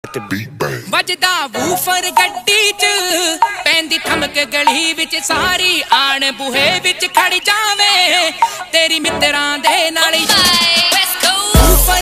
वजदा woofer गड्डी च पैंदी थमक गली विच सारी आण बूहे विच खड़ जावे तेरी मित्रां दे नाल